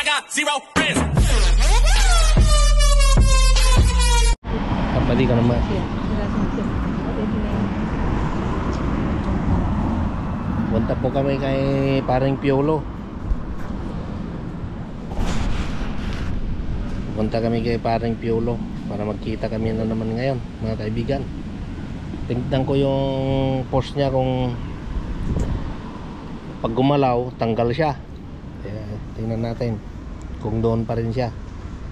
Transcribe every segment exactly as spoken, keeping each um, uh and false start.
I got zero friends. Kapali ka naman. Punta po kami kay Paring Piolo. Punta kami kay Paring Piolo para magkita kami na naman ngayon, mga kaibigan. Tingnan ko yung post niya kung pag gumalaw, tanggal siya. Kaya tingnan natin kung doon pa rin siya.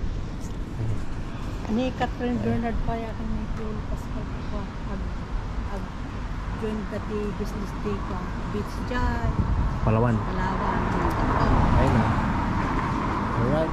Ni Catherine Bernard pa ya kami Piolo Pascal ko ag ag join dati business day ko beach dyan Palawan. Palawan. Ayun na. Alright.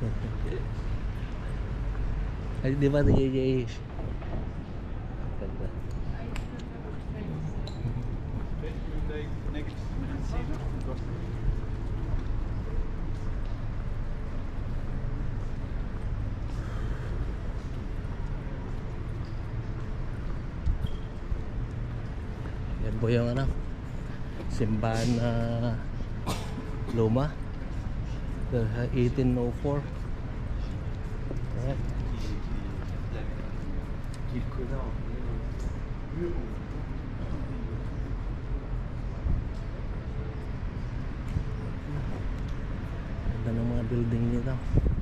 Ay, di ba, J J? Ganda. Yan po yung ano, simbahan na luma, the eighteen oh four. Alright. Ganda ng mga building nito.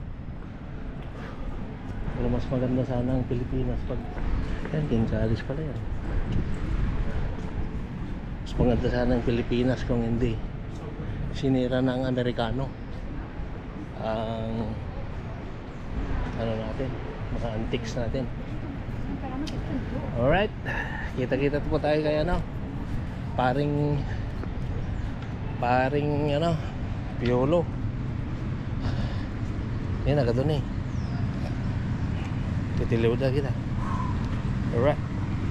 Pero mas maganda sana ang Pilipinas pag yan, Gonzales pala yan. Mas maganda sana ang Pilipinas kung hindi sinira ng Amerikano ang ano natin, mga antiques natin. Alright, kita-kita po tayo kay ano, paring paring ano, Piolo. Yan, agad doon eh. Titiliw na kita. Alright.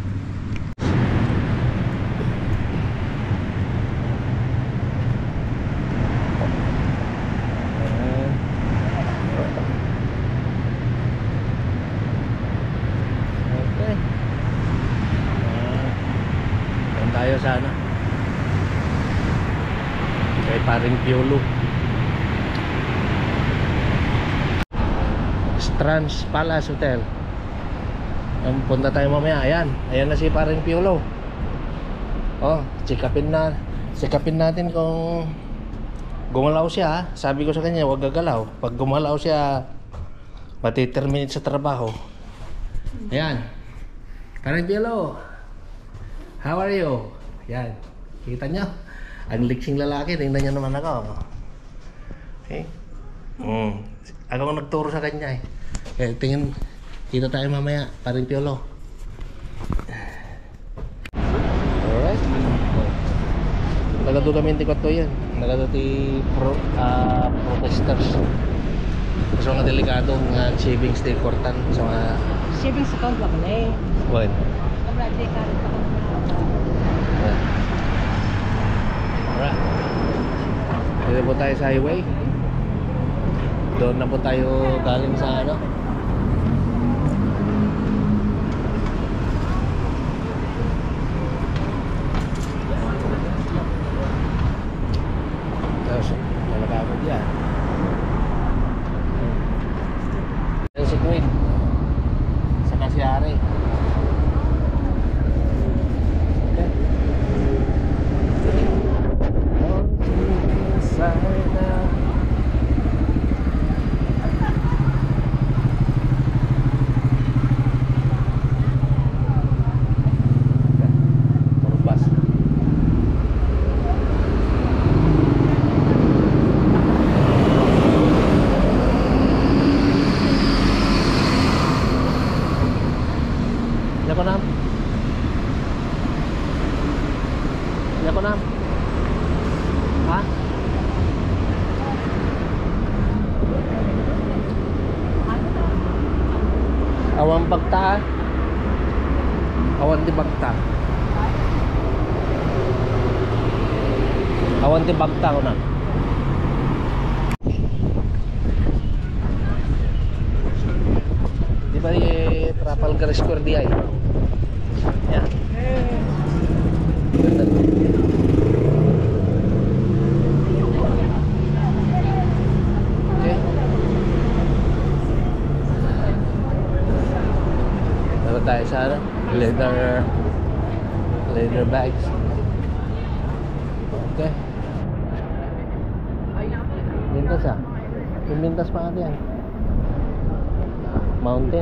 Okay. Uh, tayo sana kay paring Piolo. Trans Palace Hotel. Um, punta tayo mamaya. Ayan, ayan na si paring Piolo. Oh, check-upin na. Check-upin natin kung gumalaw siya. Sabi ko sa kanya, huwag gagalaw. Pag gumalaw siya, mati-terminate sa trabaho. Ayan, paring Piolo, how are you? Ayan, kita nyo, ang liksing lalaki. Tingnan nyo naman ako. Okay. Mm. Ako ang nagturo sa kanya eh. Eh, tingin, kita tayo mamaya, paring Piolo. Alright. Nagado kami hindi ko to yan. Nagado ti pro, uh, protesters. Sa mga delikadong uh, savings day kortan sa mga Savings account ba pala eh? Well. Kabrate ka rin pa kung Alright. Dito po tayo sa highway. Doon na po tayo galing sa ano, tapos nalaka ako dyan. Yan si Queen sa Kasyari. Okay. Ko nam. Ya ko nam. Ha? Awan bagta. Awan di bagta. Awan di bagta ko na. Di ba yung Trafalgar Square di ay? Ya. Ganda. Okay. Dapat tayo sa ano? Leather leather bags. Okay. Bintas ah. Yung bintas pa natin yan. Mountain.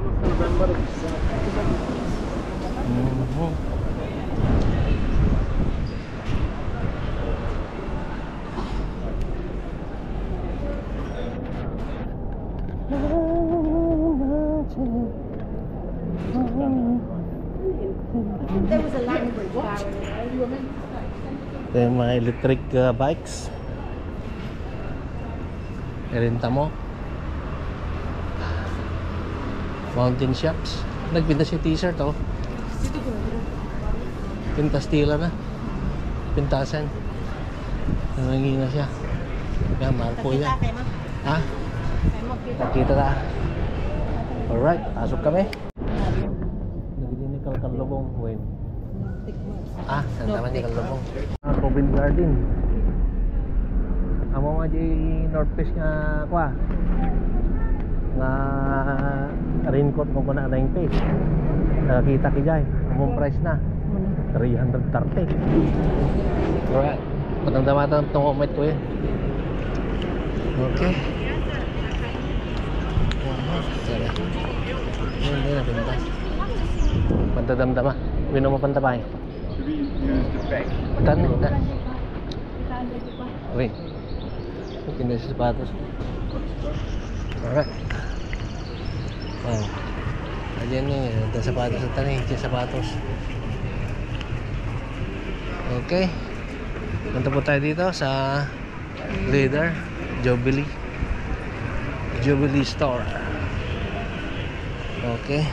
Mm-hmm. there was a language barrier. Ito yung mga electric uh, bikes. Renta mo. Mountain Shops. Nagpinta si t-shirt oh. Pintas tila na. Pintasan. Nangangi na siya. Kaya mahal po yan. Ha? Nakita na. Alright, pasok kami. Nabili ni Kalkalubong. Wait. Ah, ang tama ni Kalkalubong. Ah, Covent Garden. Amo nga di North Face nga kwa. Nga raincoat mo ko na na yung face. Nakakita ki jay. Among price na. three thirty. Alright. Matang-damatan itong comment ko yun. Okay. Sige. Yun, yun na pintas. Pantadamdama. Wino mo pantapay. Tan, tan. Wait. Pintas sa sapatos. Alright. Oh. Ayan yun. Ito sapatos sa tanay. Ito sapatos. Okay. Punta po tayo dito sa Leader Jubilee Jubilee Store. Okay.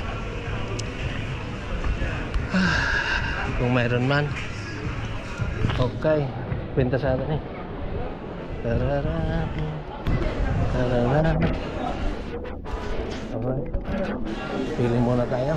Kung mayroon man. Okay. Pinta sa atin eh. Tarara. Tarara. Alright. Pili muna tayo.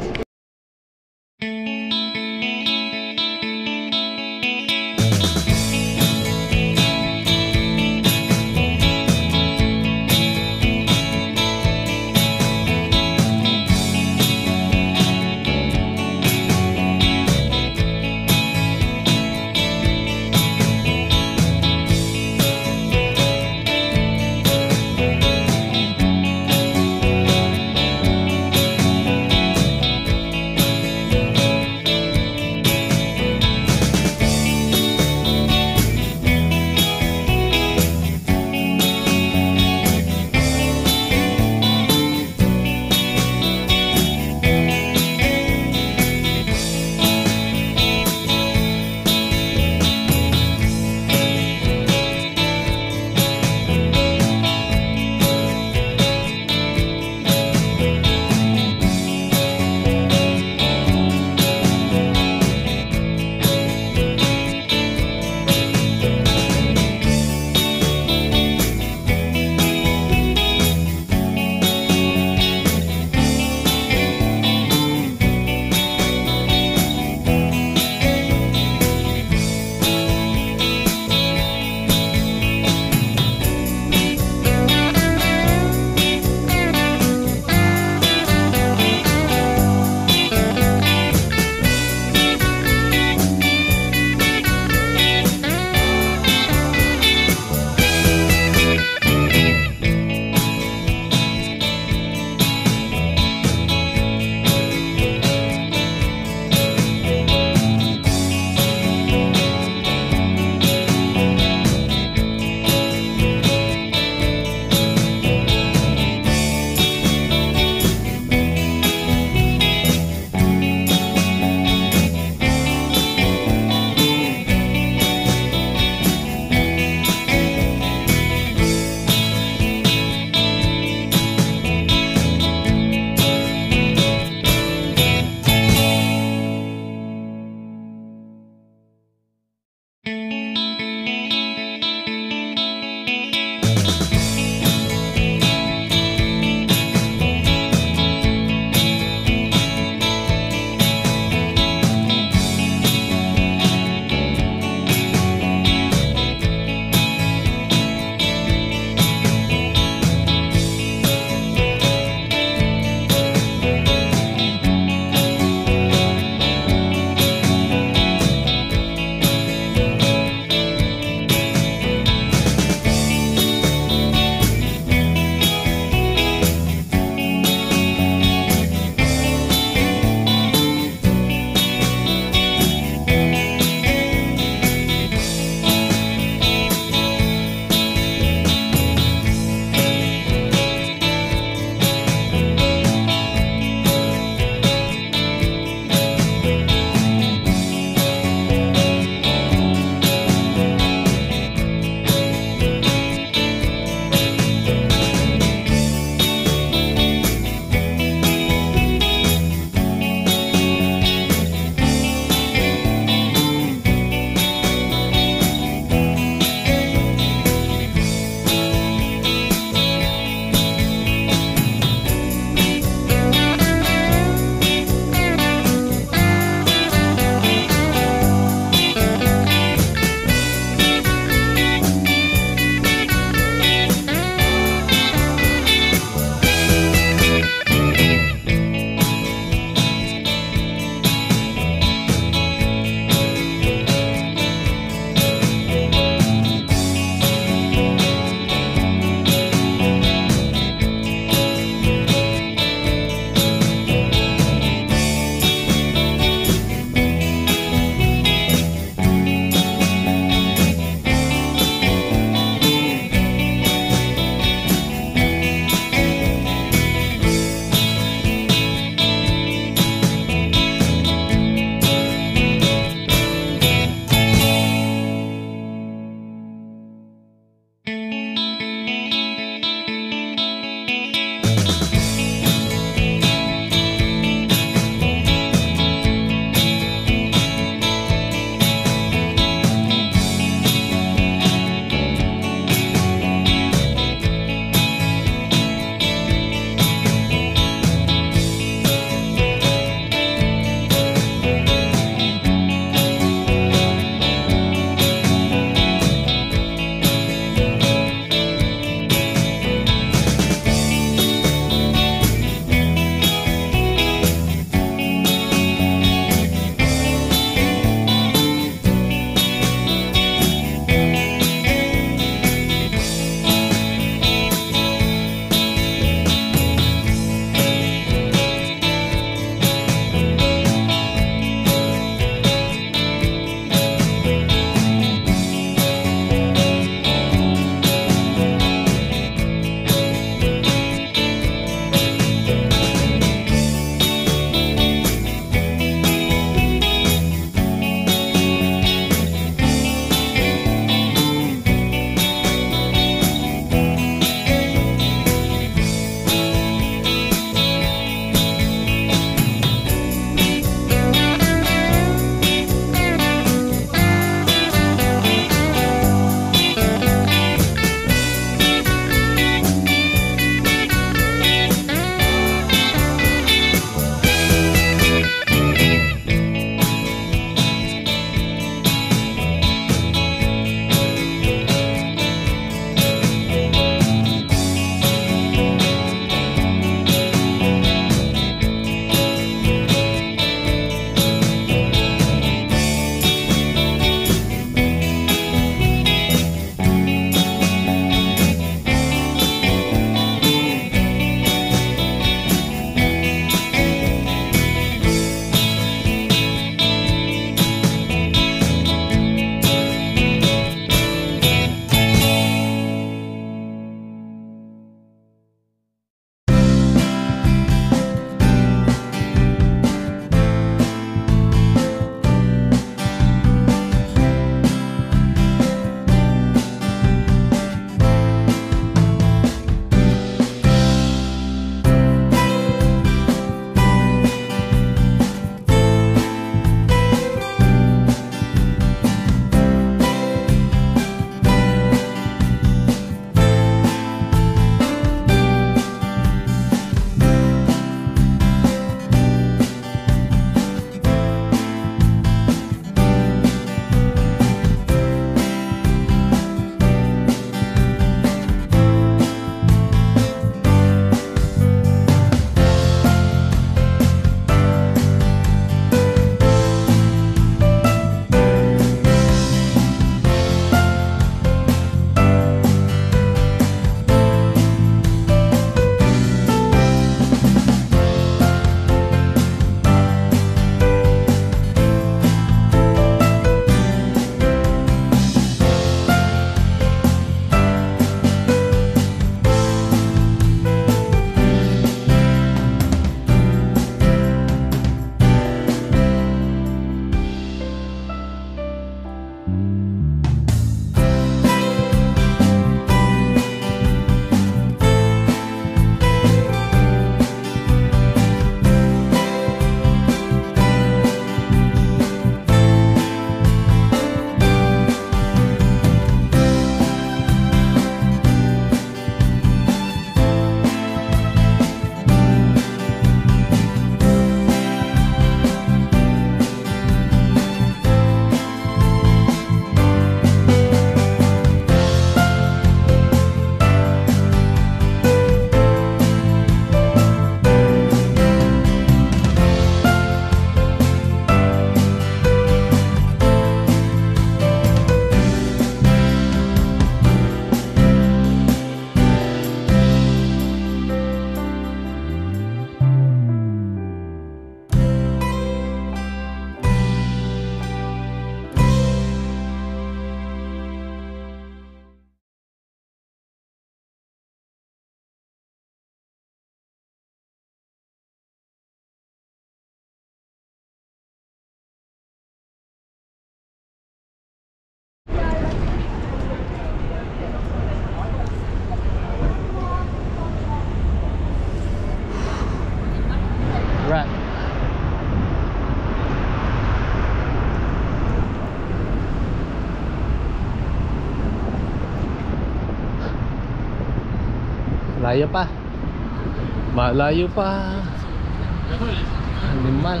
Malayo pa. Malayo pa. Animal.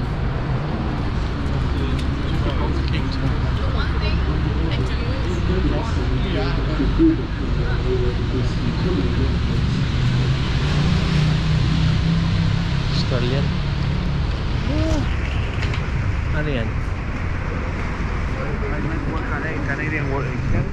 Australian. Oh. Ano yan? Canadian water.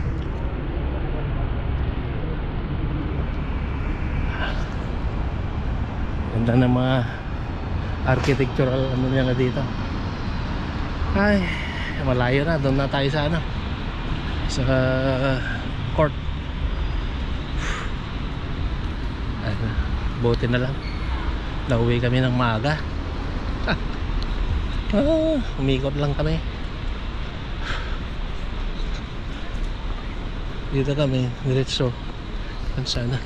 Ganda ng mga architectural ano niya na dito. Ay, malayo na. Doon na tayo sa ano, sa court. Ay, buti na lang nauwi kami ng maaga. Ah, umikot lang kami. Dito kami diretso kan sana.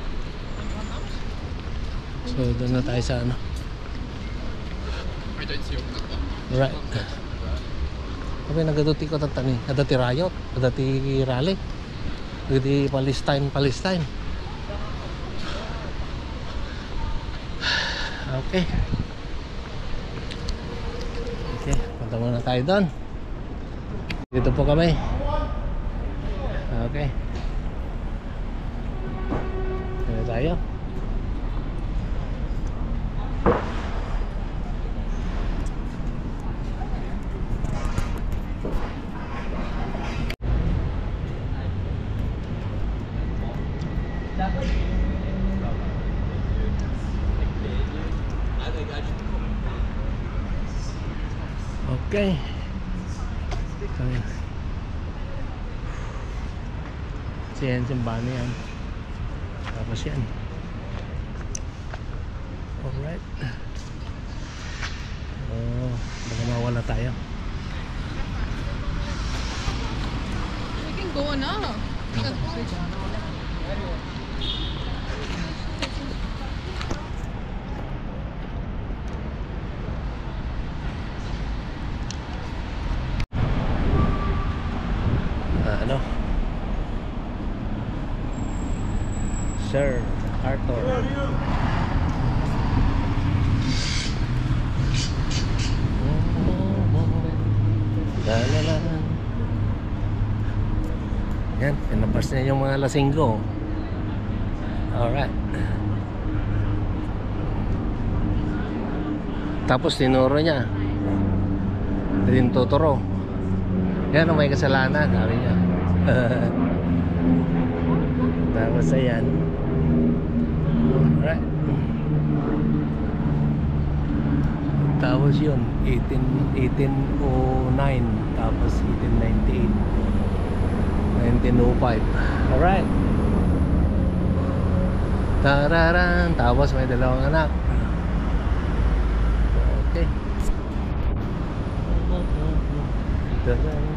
So doon na tayo sa ano. Right. Kami nagaduti ko tatani. Adati riot, adati rally. Adati Palestine, Palestine. Okay. Okay, punta muna tayo doon. Dito po kami. Okay. Dito tayo. Okay. Okay. So yan, simbahan yan. Tapos yan. Alright. Oh, baka mawala tayo. We can go na. Ah, ano? Sir Arthur. La la la. Yan, pinabas niya yung mga lasinggo. Alright. Tapos tinuro niya. Din tuturo. Yan ang may kasalanan, sabi niya. Tapos ayan. Alright. Tapos yun, eighteen oh nine. Tapos eighteen ninety-eight. nineteen oh five. Alright. Tararan. Tapos may dalawang anak. Okay.